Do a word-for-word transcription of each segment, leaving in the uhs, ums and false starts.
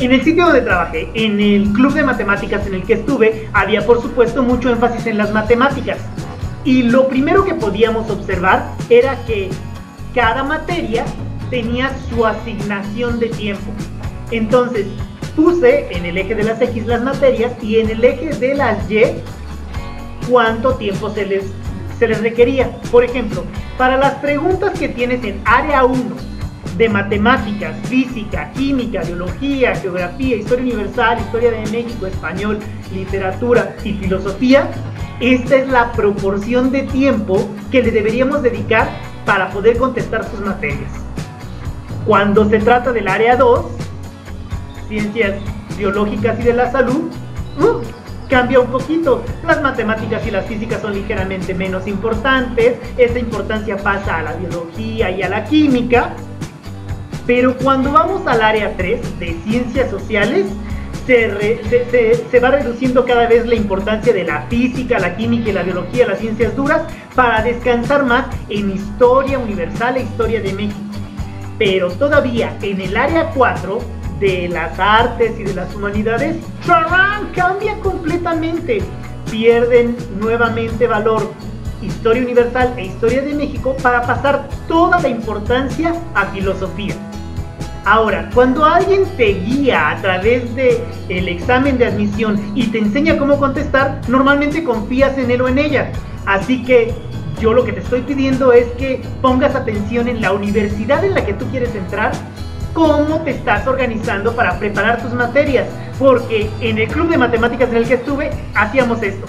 En el sitio donde trabajé, en el club de matemáticas en el que estuve, había por supuesto mucho énfasis en las matemáticas. Y lo primero que podíamos observar era que cada materia tenía su asignación de tiempo. Entonces, puse en el eje de las X las materias y en el eje de las Y cuánto tiempo se les, se les requería. Por ejemplo, para las preguntas que tienes en área uno de matemáticas, física, química, biología, geografía, historia universal, historia de México, español, literatura y filosofía, esta es la proporción de tiempo que le deberíamos dedicar para poder contestar sus materias. Cuando se trata del área dos, ciencias biológicas y de la salud, uh, cambia un poquito. Las matemáticas y las físicas son ligeramente menos importantes, esa importancia pasa a la biología y a la química, pero cuando vamos al área tres de ciencias sociales, se, re, se, se, se va reduciendo cada vez la importancia de la física, la química y la biología, las ciencias duras, para descansar más en historia universal e historia de México. Pero todavía en el área cuatro de las artes y de las humanidades, ¡tarán!, cambia completamente. Pierden nuevamente valor historia universal e historia de México para pasar toda la importancia a filosofía. Ahora, cuando alguien te guía a través del examen de admisión y te enseña cómo contestar, normalmente confías en él o en ella. Así que yo lo que te estoy pidiendo es que pongas atención en la universidad en la que tú quieres entrar, cómo te estás organizando para preparar tus materias, porque en el club de matemáticas en el que estuve, hacíamos esto.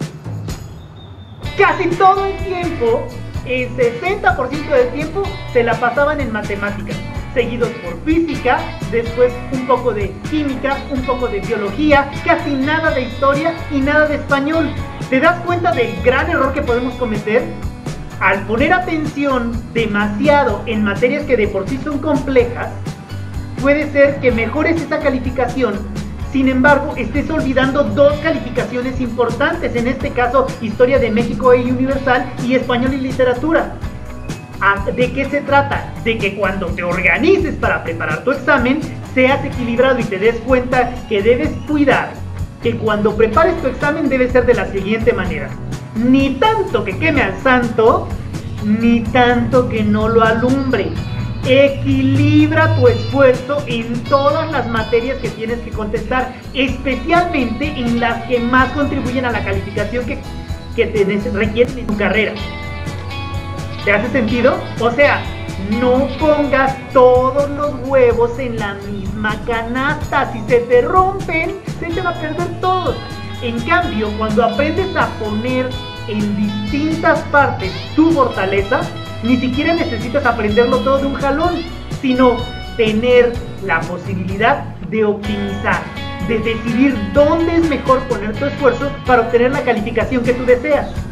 Casi todo el tiempo, el sesenta por ciento del tiempo, se la pasaban en matemáticas, seguidos por física, después un poco de química, un poco de biología, casi nada de historia y nada de español. ¿Te das cuenta del gran error que podemos cometer? Al poner atención demasiado en materias que de por sí son complejas, puede ser que mejores esa calificación, sin embargo estés olvidando dos calificaciones importantes, en este caso historia de México y universal y español y literatura. ¿De qué se trata? De que cuando te organices para preparar tu examen, seas equilibrado y te des cuenta que debes cuidar que cuando prepares tu examen debe ser de la siguiente manera: ni tanto que queme al santo, ni tanto que no lo alumbre. Equilibra tu esfuerzo en todas las materias que tienes que contestar, especialmente en las que más contribuyen a la calificación que, que te requieren en tu carrera. ¿Te hace sentido? O sea, no pongas todos los huevos en la misma canasta. Si se te rompen, se te va a perder todos. En cambio, cuando aprendes a poner en distintas partes tu fortaleza, ni siquiera necesitas aprenderlo todo de un jalón, sino tener la posibilidad de optimizar, de decidir dónde es mejor poner tu esfuerzo para obtener la calificación que tú deseas.